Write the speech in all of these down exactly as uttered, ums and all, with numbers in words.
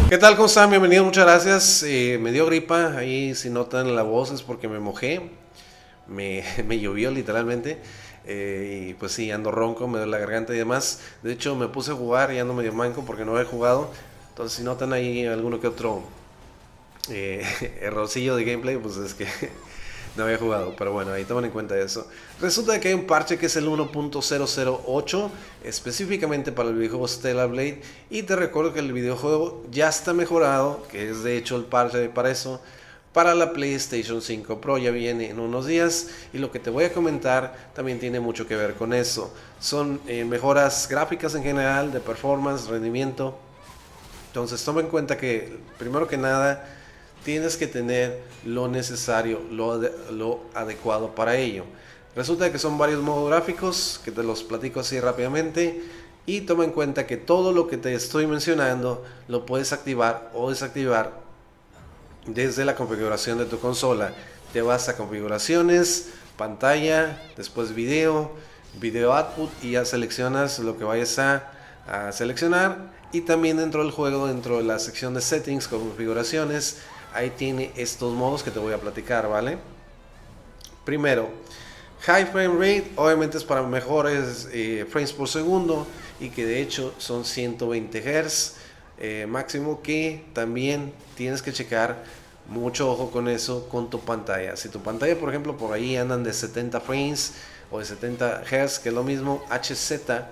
¿Qué tal? ¿Cómo están? Bienvenidos, muchas gracias. Eh, me dio gripa, ahí si notan la voz es porque me mojé, me, me llovió literalmente. Eh, y pues sí, ando ronco, me duele la garganta y demás. De hecho, me puse a jugar y ando medio manco porque no he jugado. Entonces, si notan ahí alguno que otro eh, errorcillo de gameplay, pues es que no había jugado, pero bueno, ahí tomen en cuenta eso. Resulta que hay un parche que es el uno punto cero cero ocho, específicamente para el videojuego Stellar Blade. Y te recuerdo que el videojuego ya está mejorado, que es de hecho el parche para eso, para la PlayStation cinco Pro. Ya viene en unos días y lo que te voy a comentar también tiene mucho que ver con eso. Son eh, mejoras gráficas en general, de performance, rendimiento. Entonces toma en cuenta que primero que nada tienes que tener lo necesario, lo, de, lo adecuado para ello. Resulta que son varios modos gráficos que te los platico así rápidamente. Y toma en cuenta que todo lo que te estoy mencionando lo puedes activar o desactivar desde la configuración de tu consola. Te vas a configuraciones, pantalla, después video, video output y ya seleccionas lo que vayas a, a seleccionar. Y también dentro del juego, dentro de la sección de settings, configuraciones, ahí tiene estos modos que te voy a platicar, ¿vale? Primero, High Frame Rate, obviamente es para mejores eh, frames por segundo y que de hecho son ciento veinte hertz eh, máximo, que también tienes que checar mucho ojo con eso con tu pantalla. Si tu pantalla, por ejemplo, por ahí andan de setenta frames o de setenta hertz, que es lo mismo, H Z,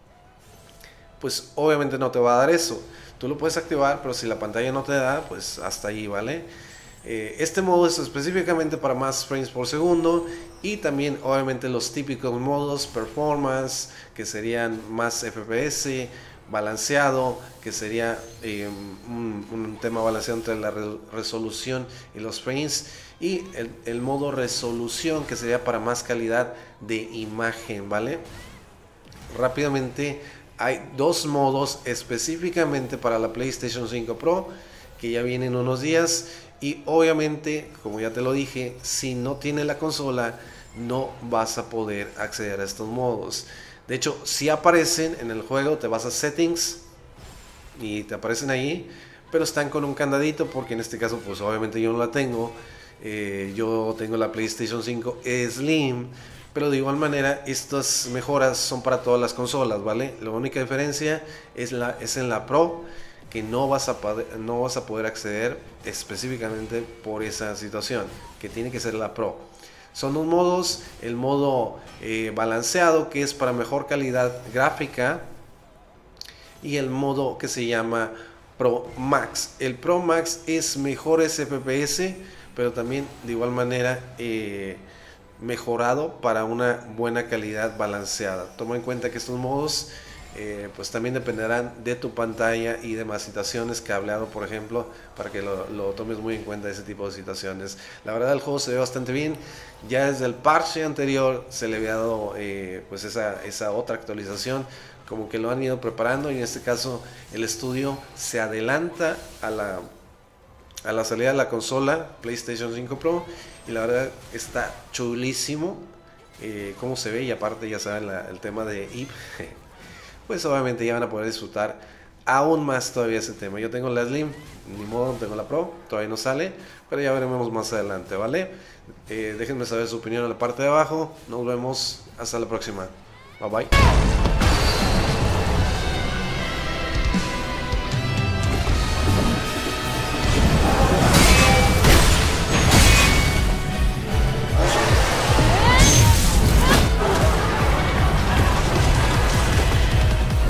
pues obviamente no te va a dar eso. Tú lo puedes activar, pero si la pantalla no te da, pues hasta ahí, ¿vale? Eh, este modo es específicamente para más frames por segundo y también obviamente los típicos modos performance, que serían más F P S, balanceado, que sería eh, un, un tema balanceado entre la re resolución y los frames, y el, el modo resolución, que sería para más calidad de imagen, ¿vale? Rápidamente, hay dos modos específicamente para la PlayStation cinco Pro que ya vienen unos días. Y obviamente, como ya te lo dije, si no tienes la consola no vas a poder acceder a estos modos. De hecho, si aparecen en el juego, te vas a settings y te aparecen ahí, pero están con un candadito, porque en este caso pues obviamente yo no la tengo. eh, Yo tengo la PlayStation cinco Slim. Pero de igual manera, estas mejoras son para todas las consolas, ¿vale? La única diferencia es, la, es en la Pro, que no vas, a poder, no vas a poder acceder específicamente por esa situación, que tiene que ser la Pro. Son dos modos: el modo eh, balanceado, que es para mejor calidad gráfica, y el modo que se llama Pro Max. El Pro Max es mejores F P S, pero también de igual manera eh, mejorado para una buena calidad balanceada. Toma en cuenta que estos modos eh, pues también dependerán de tu pantalla y demás situaciones, cableado por ejemplo, para que lo, lo tomes muy en cuenta ese tipo de situaciones. La verdad, el juego se ve bastante bien. Ya desde el parche anterior se le había dado eh, pues esa, esa otra actualización, como que lo han ido preparando, y en este caso el estudio se adelanta a la a la salida de la consola PlayStation cinco Pro, y la verdad está chulísimo eh, cómo se ve. Y aparte ya saben la, el tema de I P, pues obviamente ya van a poder disfrutar aún más todavía ese tema. Yo tengo la Slim, ni modo, no tengo la Pro, todavía no sale, pero ya veremos más adelante, ¿vale? Eh, déjenme saber su opinión en la parte de abajo. Nos vemos hasta la próxima. Bye bye.